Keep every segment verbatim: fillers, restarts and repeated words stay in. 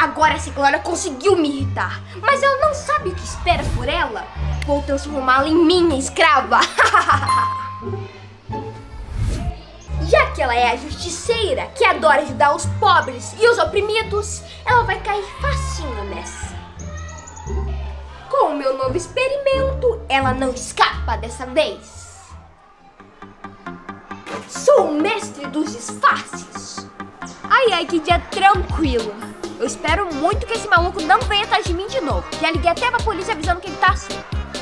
Agora essa Glória conseguiu me irritar, mas ela não sabe o que espera por ela. Vou transformá-la em minha escrava. Já que ela é a justiceira que adora ajudar os pobres e os oprimidos, ela vai cair facinho nessa. Com o meu novo experimento, ela não escapa dessa vez. Sou o mestre dos disfarces. Ai, ai, que dia tranquilo. Eu espero muito que esse maluco não venha atrás de mim de novo. Já liguei até pra polícia avisando que ele tá assim.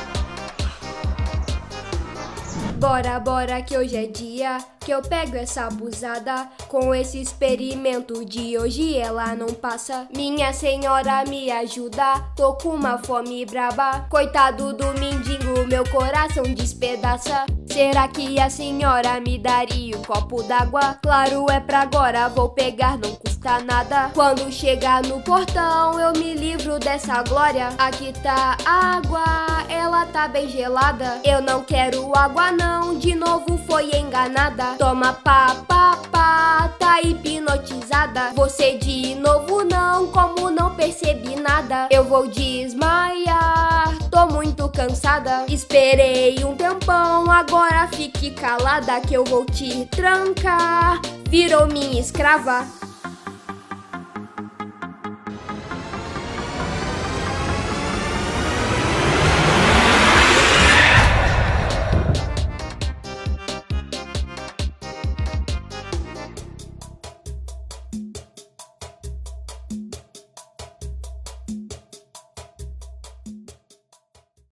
Bora, bora que hoje é dia que eu pego essa abusada. Com esse experimento de hoje ela não passa. Minha senhora me ajuda, tô com uma fome braba. Coitado do mendigo, meu coração despedaça. Será que a senhora me daria um copo d'água? Claro, é pra agora, vou pegar, não custa nada. Quando chegar no portão eu me livro dessa Glória. Aqui tá água, ela tá bem gelada. Eu não quero água não, de novo foi enganada. Toma pá, pá, pá, tá hipnotizada. Você de novo não, como não percebi nada. Eu vou desmaiar, tô muito cansada. Esperei um tempão, agora fique calada que eu vou te trancar. Virou minha escrava.